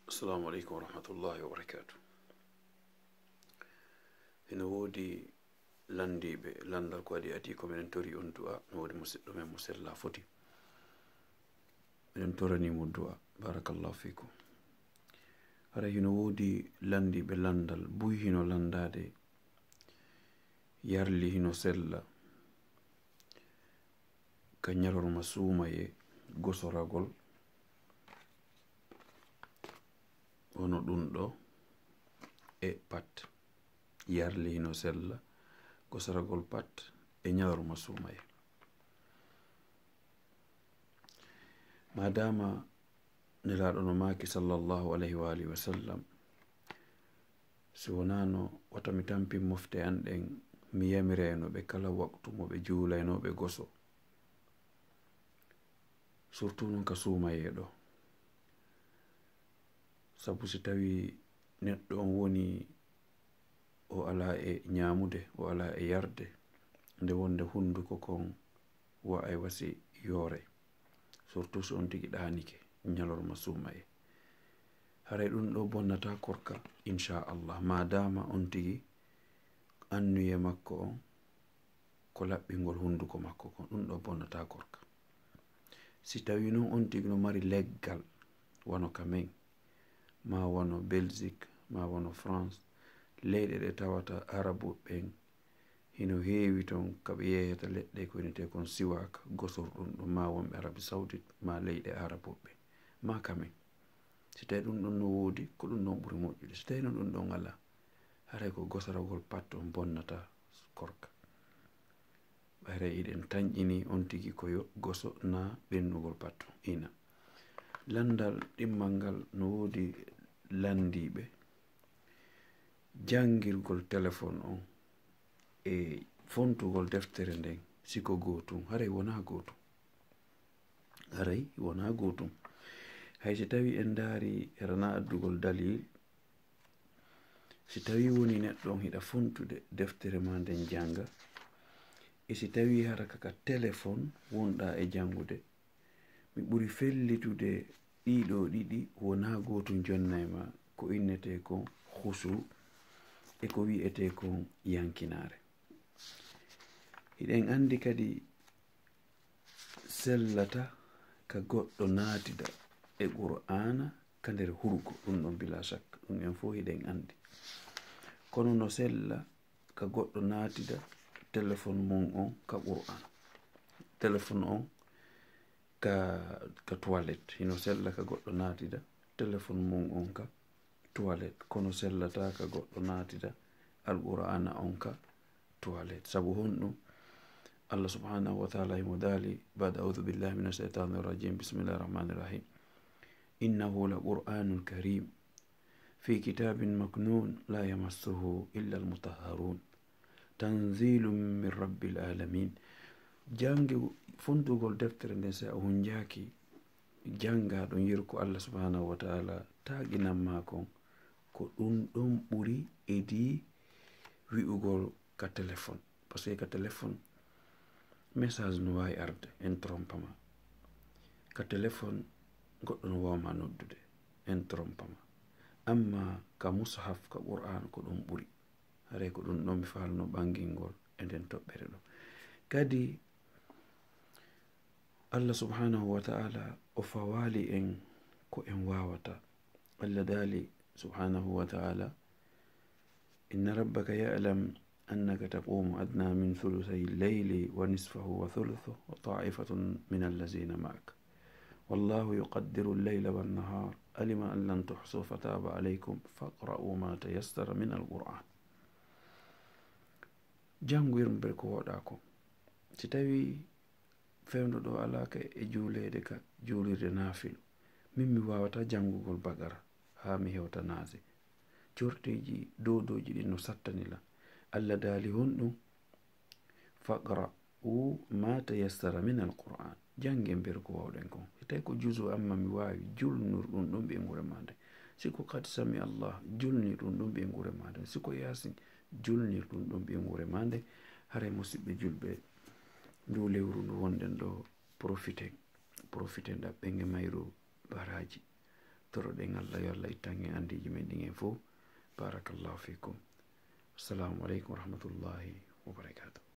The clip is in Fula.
Assalamu alaikum warahmatullahi wabarakatuh. Ina wodi landiɓe landal ko waɗi ati ko minen tori on du'a no wodi musidɗo men mo sella foti minen toranimo du'a barakallahu fikum. Hara hino wodi landiɓe landal buy hino landade yarli hino sella ka ñalorma suumaye gosoragol wono ɗum ɗo e pat yarli hino sella gosoragol pat e ñalorma suumaye. Madama nelaɗo no maki sallallahu alayhi wa alihi wa sallam si wonano wata mi tampi mofte an ɗen mi yamireno ɓe kala waktu mo ɓe juulaynoɓe goso surtout non ka suumayeɗo, sabu si tawi neɗɗo on woni o ala e ñamude o ala e yarde nde wonde hunduko kon wa'ay wasi yoore, surtout so on tigi ɗanike ñalorma suumaye. Haray ɗum ɗo bonnata korka inchallah madama on tigi annuye makko on ko laɓɓingol hunduko makko kon, ɗum ɗo bonnata korka. Si tawi noon on tigi no mari leggal wono kamen ma wono Belgique ma wono France, leyɗe ɗe tawata arabu ɓen hino heewi ton kaɓe yeyata leɗɗe ko winete kon siwaka gosorɗum ɗum ma wonɓe Arabie Saoudite ma leyɗe arabu ɓe ma kamen. Si tawi ɗum ɗon no woodi ko ɗum ɗon ɓuri moƴƴude, si tawi no ɗum ɗon ala haray ko gosoragol pat on bonnata korka. Ɓayre iɗen tañƴini on tigi koyo goso na ɓennugol pat ina landal ɗimmal ngal no woodi landiɓe jangirgol téléphone on e fontugol deftere nden siko gotum haray wona gotum, haray wona gotum. Hay si tawi en daari rana addugol dalil, si tawi woni neɗɗo on hiɗa fontude deftere ma nden janga e si tawi hara kaka téléphone wonɗa e jangude, mi ɓuri fellitude ɗiɗo ɗiɗi wona gotum jonna e ma ko innete kon husu e ko wi'ete kon yankinare. Hiɗen andi kadi sellata ka goɗɗo naatida e qur'ana ka nder hurgo, ɗum ɗon bila shak ɗum en fo hiɗen andi, kono no sella ka goɗɗo naatida téléphone mum on ka qur'an, téléphone on ka toilette, hino sella ka goɗɗo naatida téléphone mum on ka toilette, kono sellata ka goɗɗo naatida alqur'ana on ka toilette. Sabu honɗum Allah subhanahu wa ta'ala himo dali ba'da a'udhu billahi minash shaitanir rajim bismillahir rahmanir rahim innahu la qur'anun karim fi kitabin maknun la yamassuhu illa almutahharun tanzilun min rabbil alamin. Jangi fontugol deftere nden sa hunjaki janga ɗon yirko Allah subhanahu wa ta'ala taqinan ma kon ko ɗum ɗon ɓuri edi wi'ugol ka téléphone, par ce que ka téléphone message no wawi arde en trompama, ka téléphone goɗɗo no wawma noddude en trompama, amma ka mushaf ka qur'an ko ɗum ɓuri. Haray ko ɗum ɗon mi falno ɓangingol e nden toɓɓere ɗo. Kadi Allah subhanahu wa ta'ala o fawali en ko en wawata. Allah dali subhanahu wa ta'ala inna rabbaka ya'lam annaka taqumu adna min thuluthay al-layli wa nisfahu wa thuluthuhu wa ta'ifatun min allazina ma'ak wallahu yuqaddiru al-layla wan-nahar alima an lan tuhsu fataba alaykum faqra'u ma tayassara min al-qur'an. Jangirɓe ko woɗa ko si tawi fewnuɗo alaka e juulede ka juulirde nafilu, min mi wawata jangugol bagara ha mi hewta naase corteji dodoji ɗin no sattanila. Allah daali honɗum faqra'u ma tayassara min alquran, jange ber ko wawɗen kon. Si tawi ko juzu amma mi wawi julnur ɗum ɗum ɓengure made, siko kad sami Allah julnir ɗum ɗum ɓengure made, siko yasin julnir ɗum ɗum ɓengure made. Haray musidɓe julɓe ndu lewru ndu wonɗen ɗo profiten ɗaɓɓenge mayru baraji siftoroɗen Allah yo Allah ittange andiji men ɗin en fo. Barakallahu fikum. Assalamu aleykum wa rahmatullahi wa barakatuh.